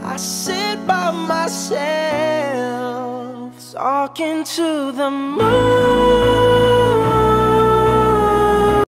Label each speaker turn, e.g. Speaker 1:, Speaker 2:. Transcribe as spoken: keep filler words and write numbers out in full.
Speaker 1: I sit by myself, talking to the moon.